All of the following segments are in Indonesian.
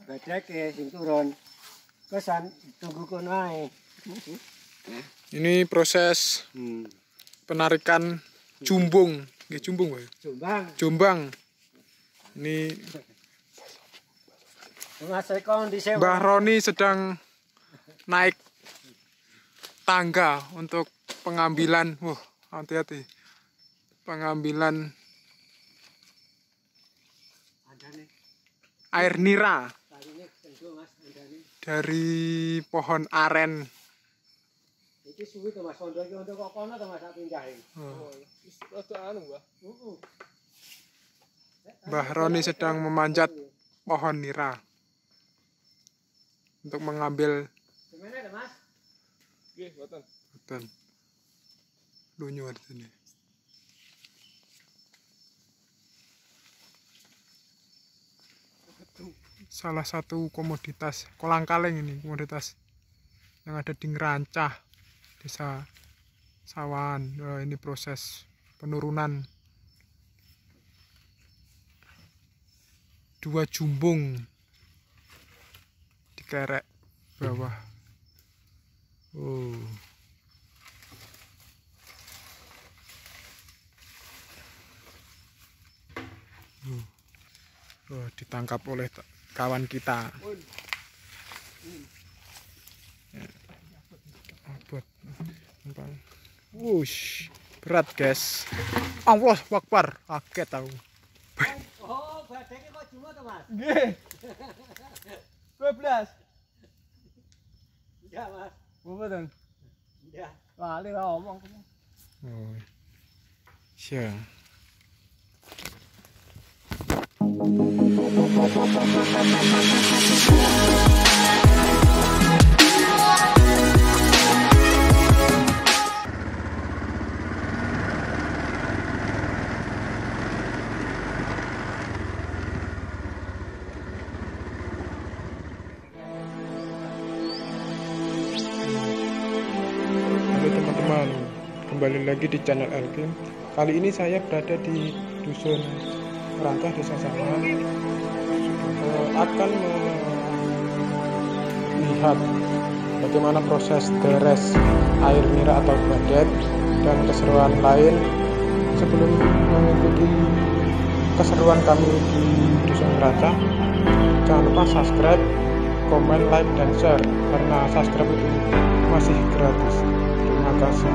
bedeke sing turun. Kesan tunggu kono ae. Ini proses penarikan jumbung. Nggih jumbung, Pak. Jombang. Ini Mbah Roni sedang naik tangga untuk pengambilan. Wah, hati-hati. Pengambilan air nira dari pohon aren. Iki suwi to Mas, pondok iki untuk kok kono to Mas sak pindahe. Wis rada anu, Mbah. Mbah Roni sedang memanjat pohon nira untuk mengambil. Gimana ada Mas? Nggih, mboten. Mboten. Lunyu di sini. Salah satu komoditas kolang kaling ini, komoditas yang ada di Ngerancah, Desa Sawahan. Ini proses penurunan 2 jumbung di kerek bawah. Ditangkap oleh kawan kita. Wush, berat guys. Allah Akbar, kaget tahu. Oh, badake kok cuma to Mas? Nggih. 12. Iya Mas. Mboten. Iya. Lali ra omong. Oh. Siang. Halo teman-teman, kembali lagi di channel Elkim. Kali ini saya berada di dusun Ngerancah, Desa Sawahan. Akan melihat bagaimana proses deres air nira atau badet dan keseruan lain. Sebelum mengikuti keseruan kami di dusun Ngerancah, jangan lupa subscribe, komen, like, dan share, karena subscribe itu masih gratis. Terima kasih.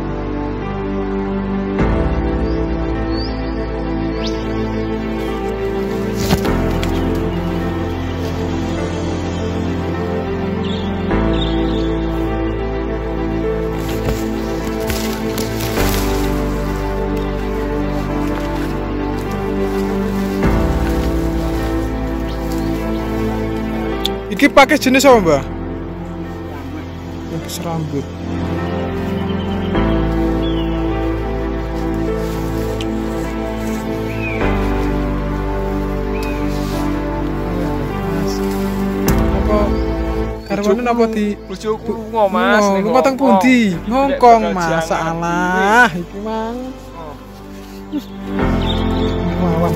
Iki pakai jenis apa, Mbak? Pakai serambut. Apa karwane apa di Bojoku lunga, Mas. lunga teng pundi? Ngongkong, masalah iki mang. Wawan.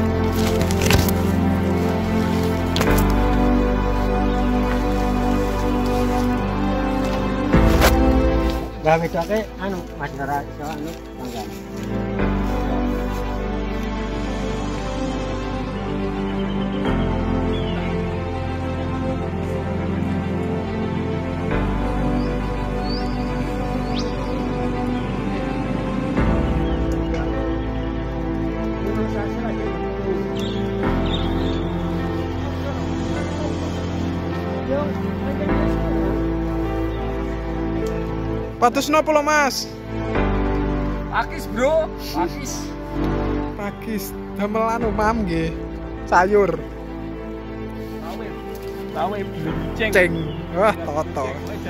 Lah bedake anu Mas ora iso anu tangga. Patus napa lho, Mas? Pakis, Bro. Pakis. Pakis damel anu mam nggih. Sayur. Tawe blenceng. Ceng. Wah, toto.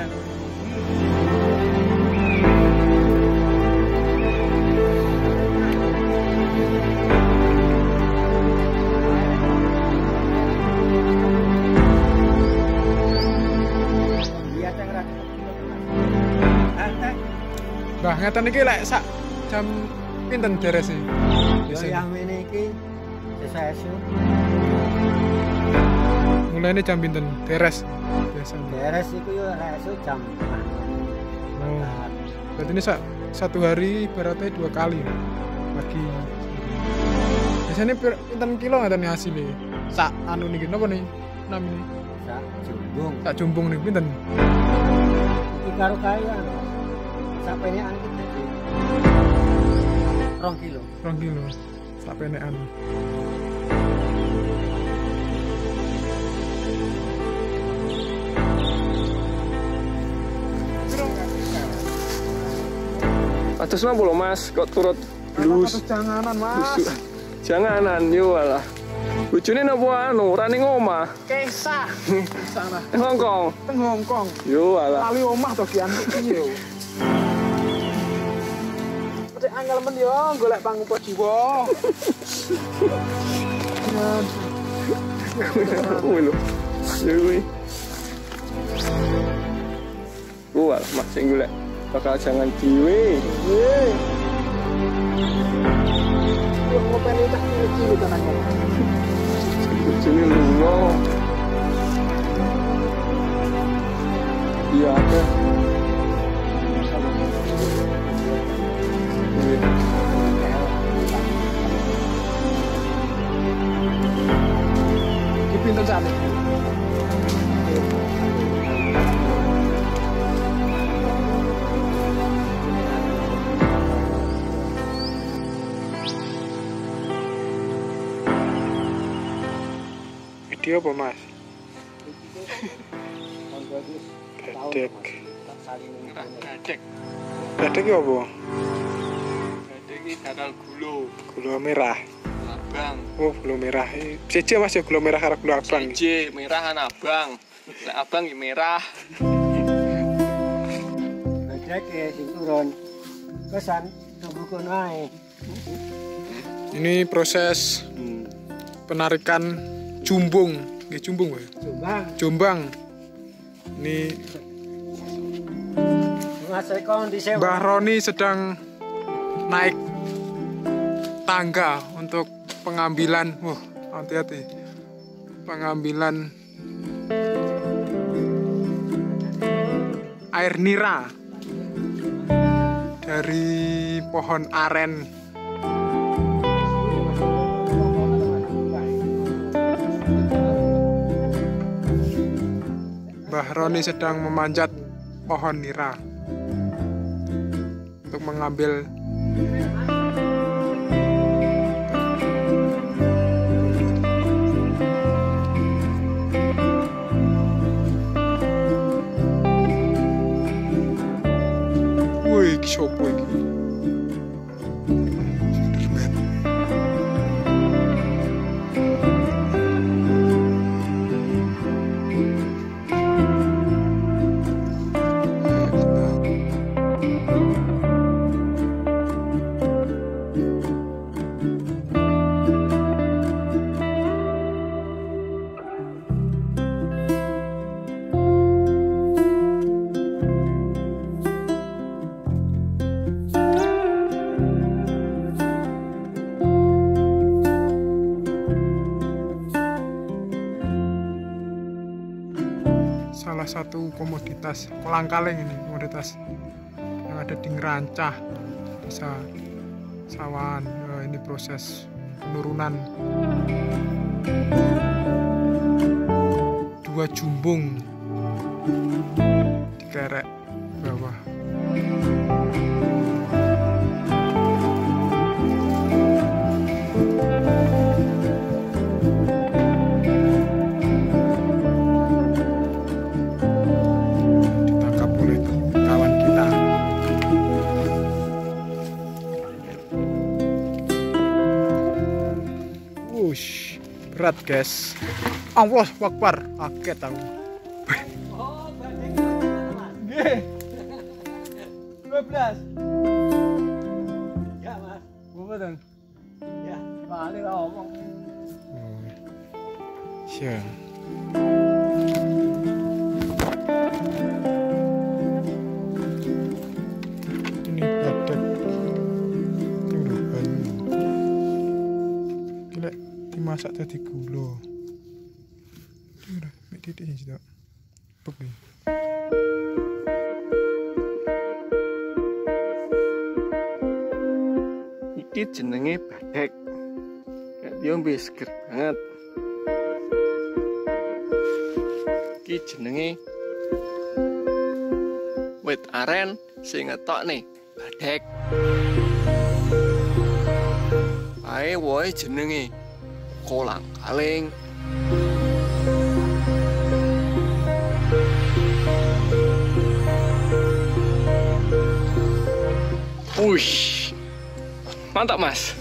Mbah, ngeten iki lek sak jam pinten deres iki? Yo yang ini iki sesuai. mulainya jam pinten teres biasanya. Beres itu ya esuk jam 5. Oh. Berarti ini satu hari berarti 2 kali pagi. Biasanya pinten kilo ngaten hasilnya? Sak anu niki napa nih namine? Sak jumbung. Sak jumbung nih pinten? Iki karo kaya. Sak penekan iki dadi 2 kilo. 2 kilo. Sak penekan. Atus mah belum mas, kok turut blues. Janganan mas. Janganan yo alah. Bojone napa anu, ora ning omah. Kesah. Sana. Teng Hongkong. Teng Hongkong. Yo alah. Kali omah to kian piye yo. Cek angel men yo golek pangupa jiwa. Wih lho. Yo kuwi. Gua mak sing golek bakal jangan diwe. Yo ngopeni tak cilik tenan. Bojone lunga. Iya ada. Iki pinten sakne? Video apa mas? Gedek. Gadek. Gedek ya apa? Gadek iki bakal gulo. Gula merah. Abang. Oh gula merah. Siji mas ya gula merah karo gula abang. Siji merah kan abang. Lek abang ya merah. Bedek ya sing turun. Kesan tunggu kono ae. Ini proses penarikan jumbung. Nggih jumbung wae. Jombang. Jombang. Ini Ngasih kondisi. Mbah Roni sedang naik tangga untuk pengambilan. Wah, hati-hati. Pengambilan air nira dari pohon aren. Mbah Roni sedang memanjat pohon nira untuk mengambil wih, sopo iki? Salah satu komoditas kolang-kaling ini, komoditas yang ada di Ngerancah, desa Sawan. Ini proses penurunan 2 jumbung dikerek bawah. Berat guys. Allah Akbar, kaget aku. Oh, banding Mas. Nggih. 12. Ya, Mas. Gua dong. Ya. Kali ra omong. Siang. Ini badek. Ini banyu. Gila, dimasak tadi gula. titik situ. Oke. Iki jenenge badhek. Kayak diombe seger banget. Iki jenenge wit aren sing ngetokne badhek. Ae wohe jenenge kolang kaling. Wih, mantap mas.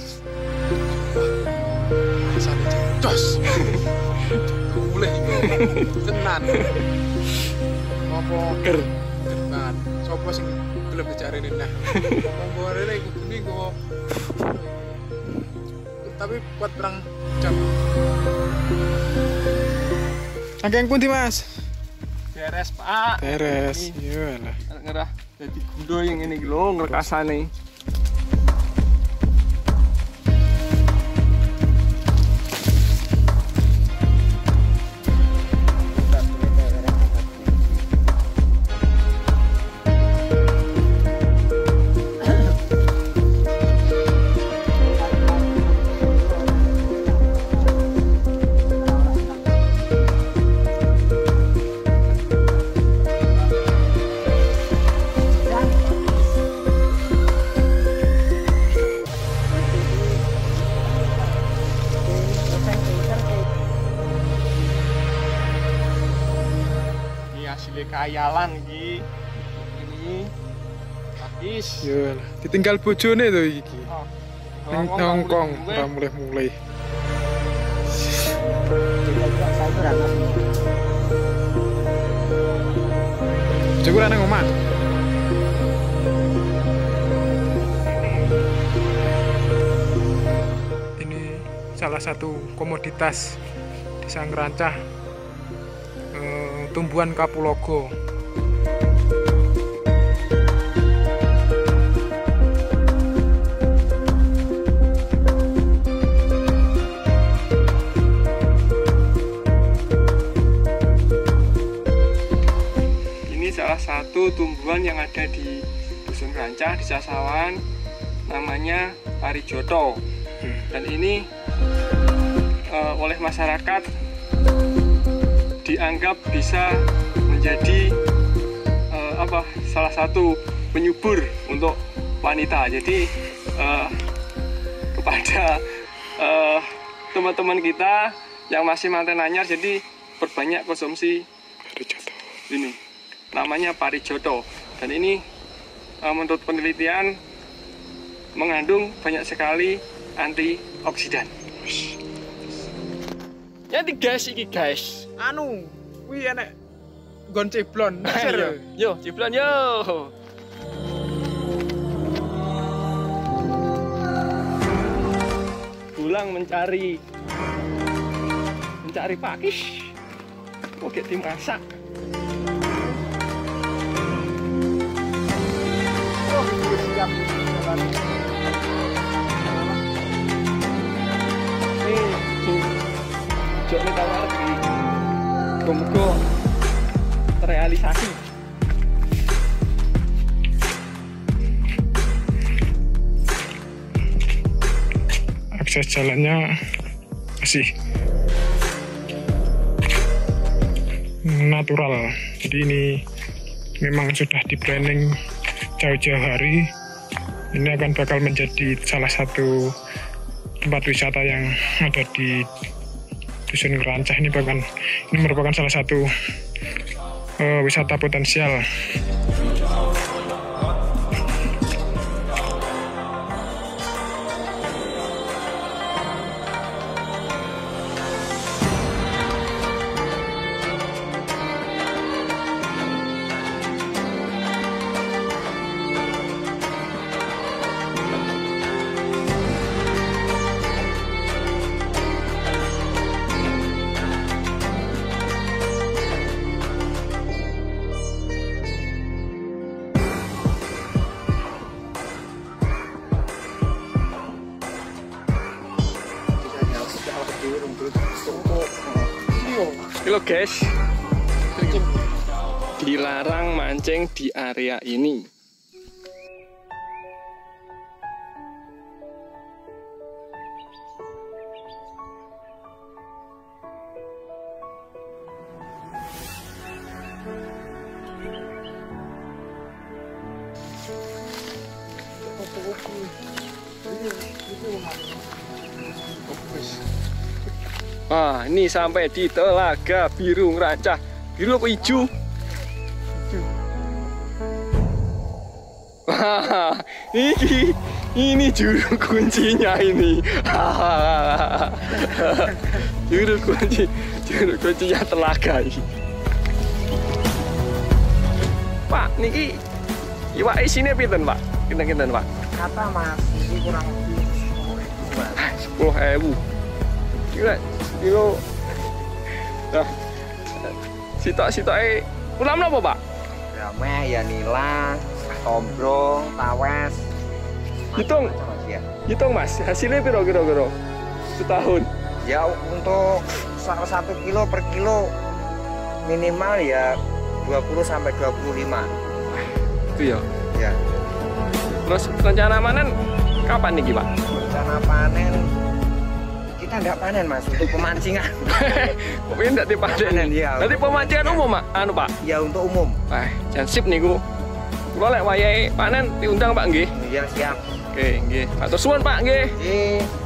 Rasane jos. Mulai tenan. Apa Ger. tenan. Sopo sing gelem dicarene nah. Ngomong rene iku geni kok. Tapi kuat perang jam. Angkeng pundi Mas? Beres pak. Beres. Iya lah. Ngerah jadi gundo yang ini lho ngrekasane. Hasilnya kayalan iki. Ini habis. Iya lah. Ditinggal bojone to iki. Oh. Nang nongkong ora mulai-mulai. Bojoku ora nang omah. Ini salah satu komoditas Desa Ngerancah, tumbuhan kapulaga. Ini salah satu tumbuhan yang ada di Dusun Ngerancah di Sasawan, namanya parijoto. Dan ini oleh masyarakat dianggap bisa menjadi salah satu penyubur untuk wanita. Jadi kepada teman-teman kita yang masih manten anyar, jadi perbanyak konsumsi Parijoto. ini. Namanya parijoto. Dan ini menurut penelitian mengandung banyak sekali antioksidan. Jadi guys, iki guys. Anu, kuwi enek nggon ceblon. Yo, ciblon yo. Pulang mencari pakis. Oke, dimasak. Oh, siap. Jok nih kalau di Gomugo terrealisasi. Akses jalannya masih natural. Jadi ini memang sudah di planning jauh-jauh hari. Ini akan bakal menjadi salah satu tempat wisata yang ada di Dusun Ngerancah. Ini merupakan salah satu wisata potensial. loh guys, dilarang mancing di area ini. Wah, ini sampai di Telaga Biru Rancah. Biru apa hijau? Wah, ini juru kuncinya ini. Juru kuncinya telaga ini. Pak, niki iwak isine pinten, Pak? Kinten-kinten, Pak? Kata Mas, ini kurang lebih 10.000. Gila, kilo. Nah, sitok-sitoke ulam napa, Pak? ramai ya nila, tombrong, tawes. Hitung. Ya. Hitung Mas, hasilnya piro kira-kira setahun? Ya untuk 1 kilo per kilo minimal ya 20 sampai 25. Itu ya. Ya. Terus rencana panen kapan nih Pak? Rencana panen kita enggak panen Mas, untuk pemancingan. Kok ini enggak dipanen? Ya. Nanti pemancingan umum Pak? Anu Pak? Ya untuk umum. Jangan sip niku. Kula lek wayahe panen diundang Pak nggih. Ya siap. Oke, nggih. Matur suwun Pak nggih. Nggih.